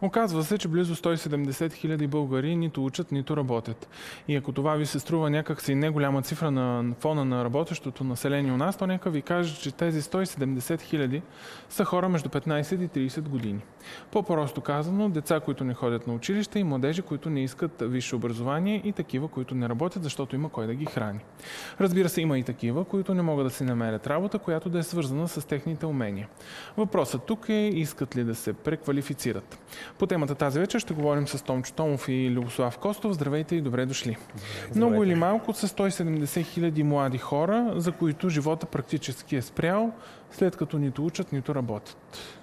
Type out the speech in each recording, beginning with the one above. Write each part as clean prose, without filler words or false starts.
Оказва се, че близо 170 хиляди българи нито учат, нито работят. И ако това ви се струва някакси неголяма цифра на фона на работещото население у нас, то нека ви кажа, че тези 170 хиляди са хора между 15 и 30 години. По-просто казано, деца, които не ходят на училище и младежи, които не искат висше образование и такива, които не работят, защото има кой да ги храни. Разбира се, има и такива, които не могат да си намерят работа, която да е свързана с техните умения. Въпросът тук е, искат ли да се преквалифицират. По темата тази вечер ще говорим с Томчо Томов и Любослав Костов. Здравейте и добре дошли. Здравейте. Много или малко са 170 хиляди млади хора, за които живота практически е спрял, след като нито учат, нито работят.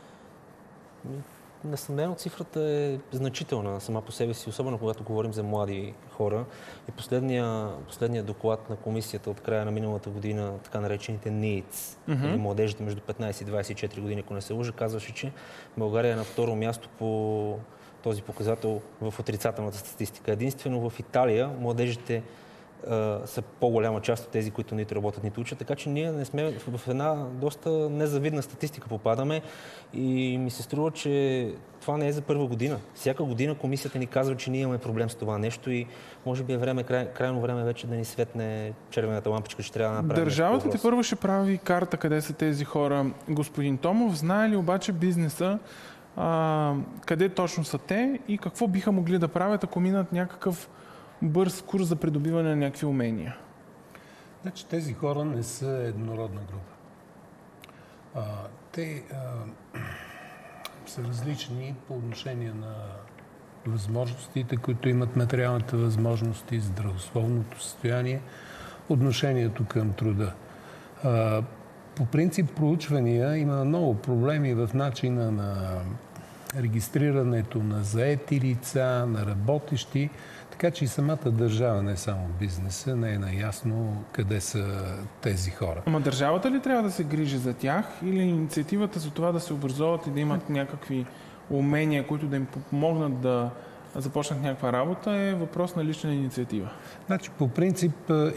Несъмнено цифрата е значителна сама по себе си, особено когато говорим за млади хора. И последния доклад на комисията от края на миналата година, така наречените NEETs, или младежите между 15 и 24 години, ако не се лъжа, казваше, че България е на второ място по този показател в отрицателната статистика. Единствено в Италия младежите са по-голяма част от тези, които нито работят, нито учат. Така че ние не сме в една доста незавидна статистика попадаме и ми се струва, че това не е за първа година. Всяка година комисията ни казва, че ние имаме проблем с това нещо и може би е крайно време вече да ни светне червената лампичка, че трябва да направим. Държавата ти първо ще прави карта къде са тези хора. Господин Томов, знае ли обаче бизнеса къде точно са те и какво биха могли да правят, ако минат някакъв бърз курс за придобиване на някакви умения? Значи тези хора не са еднородна група. Те са различни по отношение на възможностите, които имат, материалните възможности, здравословното състояние, отношението към труда. По принцип проучвания има много проблеми в начина на регистрирането на заети лица, на работещи, така че и самата държава, не само бизнеса, не е наясно къде са тези хора. Ама държавата ли трябва да се грижи за тях или инициативата за това да се образоват и да имат някакви умения, които да им помогнат да започнат някаква работа, е въпрос на лична инициатива? Значи, по принцип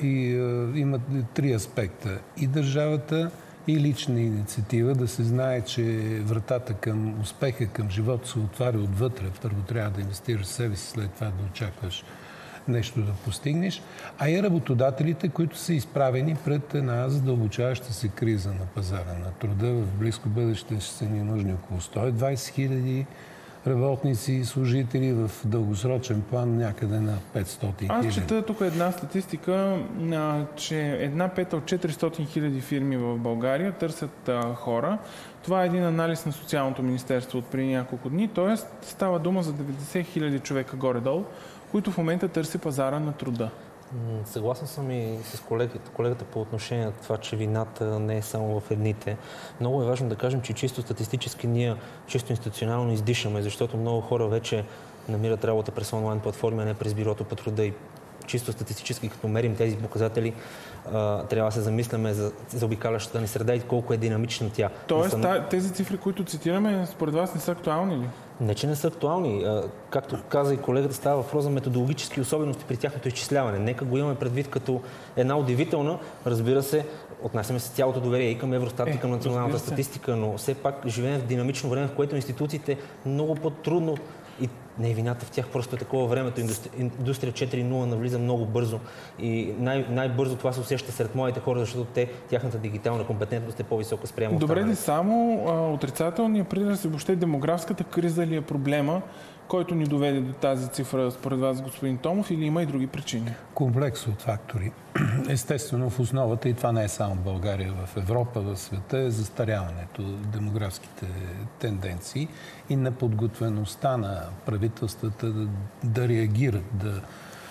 има три аспекта. И държавата, и лична инициатива, да се знае, че вратата към успеха, към живота се отваря отвътре. Първо трябва да инвестираш в себе си, след това да очакваш нещо да постигнеш. А и работодателите, които са изправени пред една задълбочаваща се криза на пазара на труда. В близко бъдеще ще са ни нужни около 120 хиляди работници и служители, в дългосрочен план някъде на 500 хиляди. Аз чета тук една статистика, че 1/5 от 400 хиляди фирми в България търсят хора. Това е един анализ на Социалното министерство от преди няколко дни, т.е. става дума за 90 хиляди човека горе-долу, които в момента търси пазара на труда. Съгласен съм и с колегата по отношение на това, че вината не е само в едните. Много е важно да кажем, че чисто статистически ние чисто институционално издишаме, защото много хора вече намират работа през онлайн платформи, а не през бюрото по труда и чисто статистически, като мерим тези показатели, трябва да се замисляме за обикалящата ни среда и колко е динамична тя. Тоест, тези цифри, които цитираме, според вас не са актуални ли? Не, че не са актуални. Както каза и колегата, става въпрос за методологически особености при тяхното изчисляване. Нека го имаме предвид като една удивителна, разбира се, отнасяме се цялото доверие и към Евростат, и към националната статистика, но все пак живеем в динамично време, в което институциите много по-трудно и не е вината в тях, просто е такова времето. Индустрия 4.0 навлиза много бързо и най-бързо това се усеща сред младите хора, защото тяхната дигитална компетентност е по-висока спрямо Добре, останалите. ли само отрицателният прираст и въобще демографската криза ли е проблема, който ни доведе до тази цифра, според вас, господин Томов, или има и други причини? Комплекс от фактори. Естествено, в основата, и това не е само в България, в Европа, в света, е застаряването, демографските тенденции и неподготвеността на правителствата да реагират, да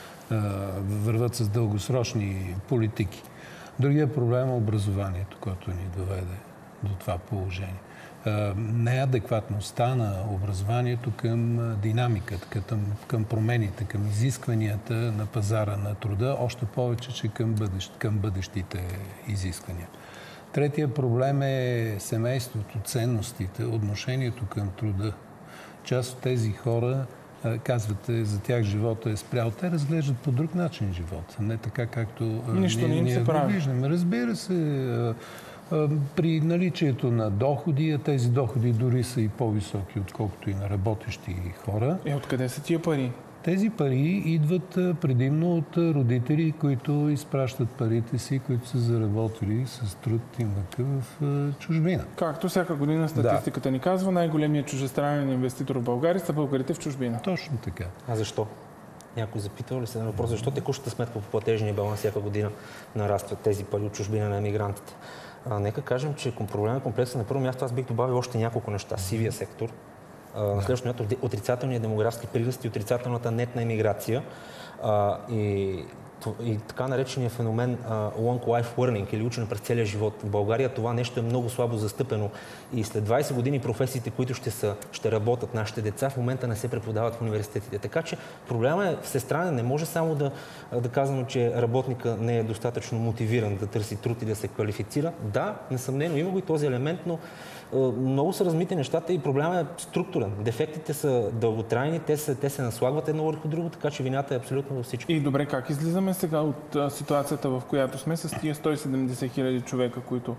върват с дългосрочни политики. Другия проблем е образованието, което ни доведе до това положение. Неадекватността на образованието към динамиката, към промените, към изискванията на пазара на труда, още повече, че към бъдещите изисквания. Третия проблем е семейството, ценностите, отношението към труда. Част от тези хора, казвате, за тях живота е спрял. Те разглеждат по друг начин живота, не така както ние го виждаме. Разбира се, При наличието на доходи, а тези доходи дори са и по-високи, отколкото и на работещи хора. Откъде са тия пари? Тези пари идват предимно от родители, които изпращат парите си, които са заработили с труд и мъка в чужбина. Както всяка година статистиката ни казва, най-големият чуждестранен инвеститор в България са българите в чужбина. Точно така. А защо? Някой запитал ли се на въпрос, защо текущата сметка по платежния баланс всяка година нарастват тези пари от чужбина на емигрантите? Нека кажем, че проблемът е комплексен. На първо място аз бих добавил още няколко неща. Сивия сектор, на следващото място отрицателния демографски прираст и отрицателната нетна емиграция и така наречения феномен long life learning или учене през целия живот. В България това нещо е много слабо застъпено и след 20 години професиите, които ще работят нашите деца, в момента не се преподават в университетите. Така че проблемът е всестранен. Не може само да казваме, че работника не е достатъчно мотивиран да търси труд и да се квалифицира. Да, несъмнено има го и този елемент, но много са размити нещата и проблемът е структурен. Дефектите са дълготрайни, те се наслагват едно върху друго, така че вината е абсолютно във всичко. И добре, как излизаме сега от ситуацията, в която сме с тия 170 хиляди човека, които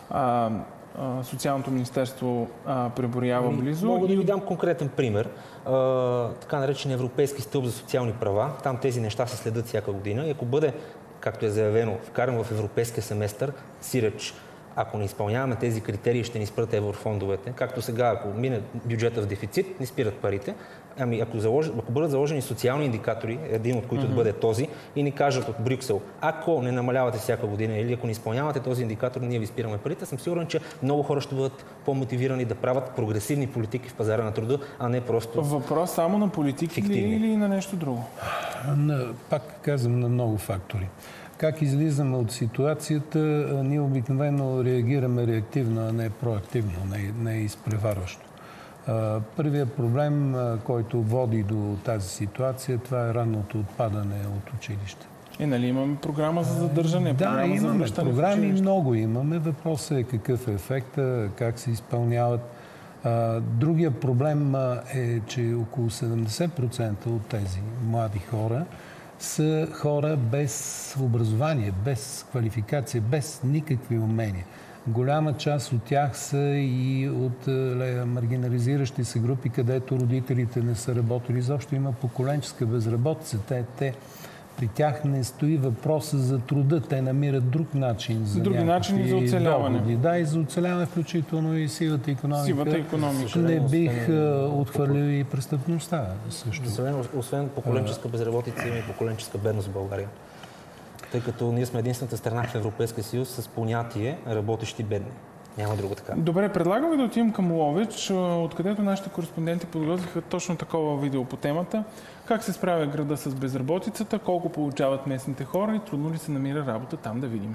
Социалното министерство преброява близо? Мога да ви дам конкретен пример. Така наречен Европейски стълб за социални права. Там тези неща се следят всяка година. И ако бъде, както е заявено, вкаран в европейския семестър, сиреч, ако не изпълняваме тези критерии, ще ни спрат еврофондовете. Както сега, ако мине бюджета в дефицит, ни спират парите. Ами ако бъдат заложени социални индикатори, един от които да бъде този, и ни кажат от Брюксел, ако не намалявате всяка година или ако не изпълнявате този индикатор, ние ви спираме парите, съм сигурен, че много хора ще бъдат по-мотивирани да правят прогресивни политики в пазара на труда, а не просто въпрос само на политики или на нещо друго? Пак казвам, на много фактори. Как излизаме от ситуацията, ние обикновено реагираме реактивно, а не проактивно, не изпреварващо. Първият проблем, който води до тази ситуация, това е ранното отпадане от училище. Нали имаме програма за задържане? Да, имаме програми, много имаме. Въпросът е какъв е ефекта, как се изпълняват. Другия проблем е, че около 70% от тези млади хора са хора без образование, без квалификация, без никакви умения. Голяма част от тях са и от маргинализиращи се групи, където родителите не са работили. Изобщо има поколенческа безработица. При тях не стои въпроса за труда. Те намират друг начин за начини за оцеляване. Доходи. Да, и за оцеляване, включително и сивата икономика. Сивата икономика. Не бих отхвърлил и престъпността също. Освен поколенческа безработица, има и поколенческа бедност в България. Тъй като ние сме единствената страна в Европейския съюз с понятие работещи бедни. Няма друго така. Добре, предлагам ви да отидем към Ловеч, откъдето нашите кореспонденти подготвиха точно такова видео по темата. Как се справя града с безработицата, колко получават местните хора и трудно ли се намира работа там, да видим.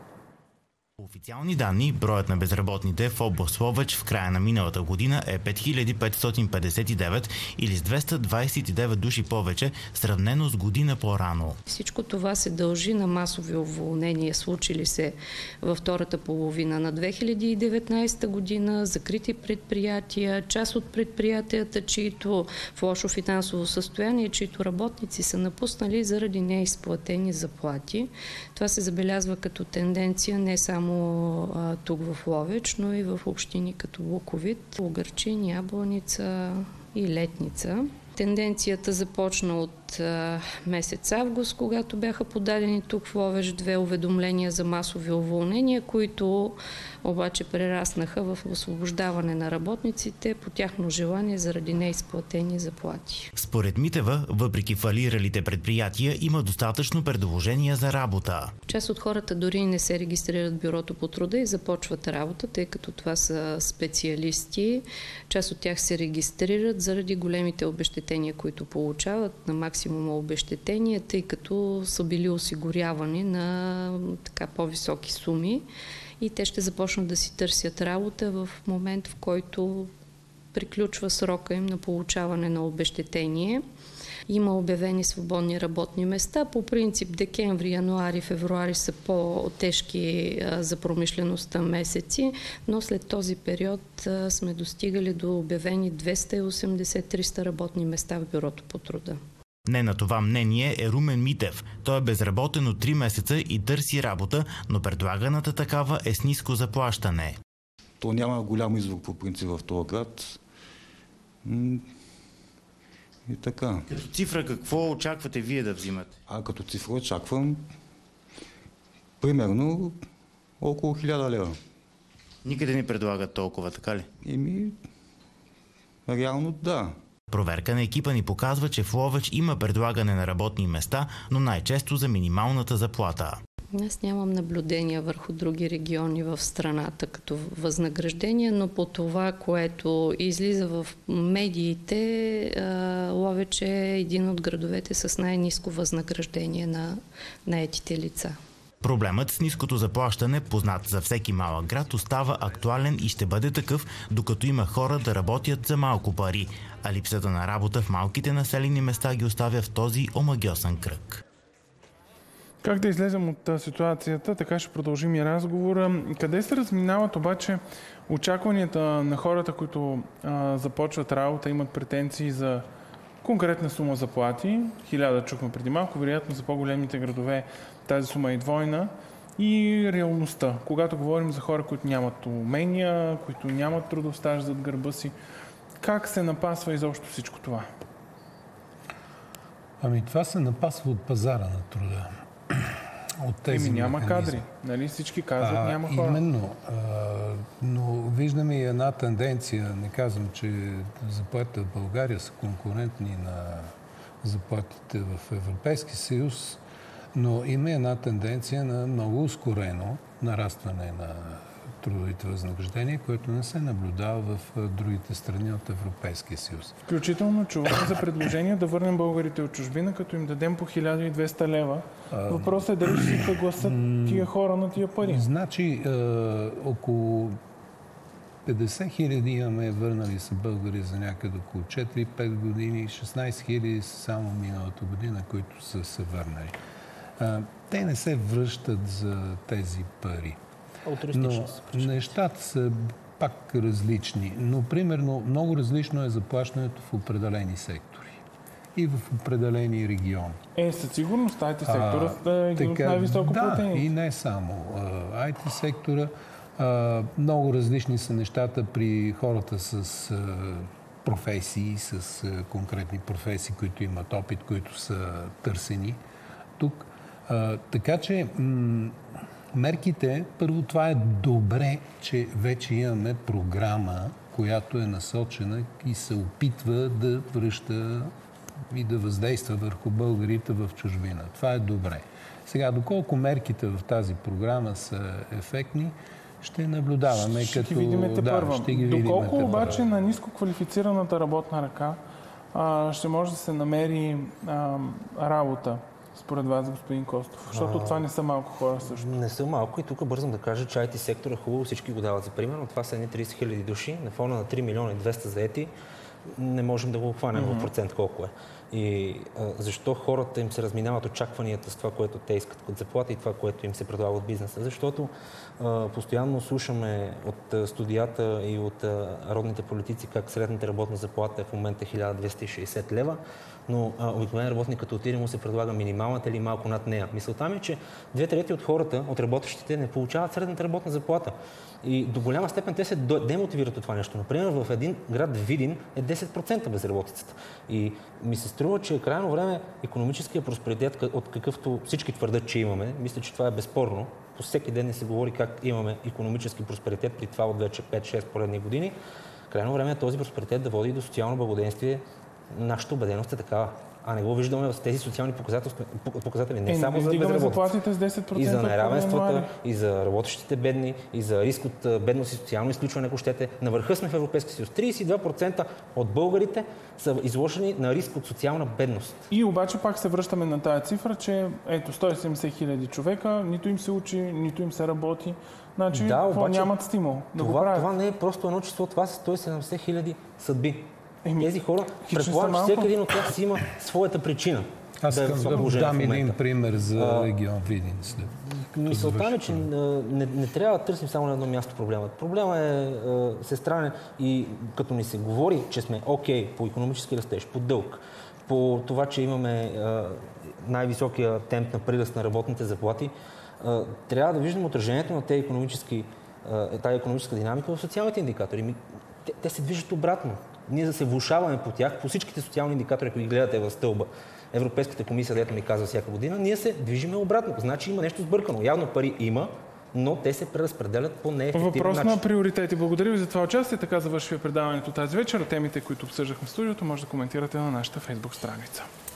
По официални данни, броят на безработните в област Ловеч в края на миналата година е 5559 или с 229 души повече, сравнено с година по-рано. Всичко това се дължи на масови уволнения, случили се във втората половина на 2019 година, закрити предприятия, част от предприятията, чието в лошо финансово състояние, чието работници са напуснали заради неизплатени заплати. Това се забелязва като тенденция не само тук в Ловеч, но и в общини като Луковит, Угърчин, Ябланица и Летница. Тенденцията започна от месец август, когато бяха подадени тук в Ловеч 2 уведомления за масови уволнения, които обаче прераснаха в освобождаване на работниците по тяхно желание заради неизплатени заплати. Според Митева, въпреки фалиралите предприятия, има достатъчно предложения за работа. Част от хората дори не се регистрират в бюрото по труда и започват работа, тъй като това са специалисти. Част от тях се регистрират заради големите обезщетения, които получават на максимума обезщетения, тъй като са били осигурявани на така по-високи суми и те ще започнат да си търсят работа в момент, в който приключва срока им на получаване на обезщетение. Има обявени свободни работни места. По принцип декември, януари, февруари са по-тежки за промишлеността месеци, но след този период сме достигали до обявени 280-300 работни места в бюрото по труда. Не на това мнение е Румен Митев. Той е безработен от 3 месеца и търси работа, но предлаганата такава е с ниско заплащане. То няма голям извор по принцип в този град. И така. Като цифра какво очаквате вие да взимате? Като цифра очаквам примерно около 1000 лева. Никъде не предлагат толкова, така ли? Реално да. Проверка на екипа ни показва, че в Ловеч има предлагане на работни места, но най-често за минималната заплата. Аз нямам наблюдения върху други региони в страната като възнаграждение, но по това, което излиза в медиите, Ловеч е един от градовете с най-ниско възнаграждение на наетите лица. Проблемът с ниското заплащане, познат за всеки малък град, остава актуален и ще бъде такъв, докато има хора да работят за малко пари, а липсата на работа в малките населени места ги оставя в този омагьосан кръг. Как да излезем от ситуацията? Така ще продължим и разговора. Къде се разминават обаче очакванията на хората, които започват работа, имат претенции за конкретна сума заплати? 1000 чухме преди малко, вероятно за по-големите градове тази сума е двойна. И реалността. Когато говорим за хора, които нямат умения, които нямат трудов стаж зад гърба си, как се напасва изобщо всичко това? Това се напасва от пазара на труда. От тези няма механизми. кадри. Нали? Всички казват, няма хора. Именно. Но виждаме и една тенденция. Не казвам, че заплатите в България са конкурентни на заплатите в Европейски съюз, но има една тенденция на много ускорено нарастване на трудовите възнаграждения, което не се наблюдава в другите страни от Европейския съюз. Включително чуваме за предложение да върнем българите от чужбина, като им дадем по 1200 лева. Въпросът е дали ще си съгласят тия хора на тия пари. Значи, около 50 хиляди имаме върнали са българи за някъде около 4-5 години, 16 хиляди са само миналата година, които са се върнали. Те не се връщат за тези пари. Но нещата са пак различни. Но, примерно, много различно е заплащането в определени сектори и в определени региони. Със сигурност IT сектора е един от най-високо платените. Да, и не само. IT сектора, много различни са нещата при хората с професии, с конкретни професии, които имат опит, които са търсени тук. Така че мерките, първо това е добре, че вече имаме програма, която е насочена и се опитва да връща и да въздейства върху българите в чужбина. Това е добре. Сега, доколко мерките в тази програма са ефектни, ще наблюдаваме. Ще ги видим тепърва. Доколко обаче на ниско квалифицираната работна ръка ще може да се намери работа? Според вас, господин Костов? Защото това не са малко хора също. Не са малко и тук бързам да кажа, че IT сектора хубаво всички го дават за пример, но това са едни 30 хиляди души на фона на 3 милиона и 200 заети. Не можем да го хванем в процент колко е. И защо хората им се разминават очакванията с това, което те искат като заплата и това, което им се предлага от бизнеса? Защото постоянно слушаме от студията и от родните политици как средната работна заплата е в момента 1260 лева, но обикновен работник като отиде му се предлага минималната или малко над нея. Мисълта ми е, че 2/3 от хората, от работещите, не получават средната работна заплата. И до голяма степен те се демотивират от това нещо. Например, в един град Видин е 10% безработицата. И ми се струва, че е крайно време икономическия просперитет, от какъвто всички твърдят, че имаме, мисля, че това е безспорно. По всеки ден не се говори как имаме икономически просперитет при това от вече 5-6 поредни години. Крайно време е този просперитет да води до социално благоденствие. Нашата убеденост е такава. А не го виждаме в тези социални показатели. Не само за безработица. И за неравенствата, и за работещите бедни, и за риск от бедност и социално изключване, ако щете. На върха сме в Европейския съюз. 32% от българите са изложени на риск от социална бедност. И обаче пак се връщаме на тая цифра, че 170 хиляди човека, нито им се учи, нито им се работи. Значи, да, обаче, нямат стимул да го правят. Това не е просто едно число, това са 170 хиляди съдби. Тези хора, предполагам, че всеки един от тях си има своята причина. Аз искам да дам един пример за регион Видин. Мисълта е, че не трябва да търсим само на едно място проблема. Проблема е всестранен и като ни се говори, че сме окей по икономически растеж, по дълг, по това, че имаме най-високия темп на прираст на работните заплати, трябва да виждаме отражението на тази икономическа динамика в социалните индикатори. Те се движат обратно. Ние да се влошаваме по тях, по всичките социални индикатори, които ги гледате в стълба, Европейската комисия, дето ми казва всяка година, ние се движиме обратно. Значи има нещо сбъркано. Явно пари има, но те се преразпределят по неефективен начин. Въпрос на приоритети. Благодаря ви за това участие. Така завършва предаването тази вечер. Темите, които обсъждахме в студиото, може да коментирате на нашата Фейсбук страница.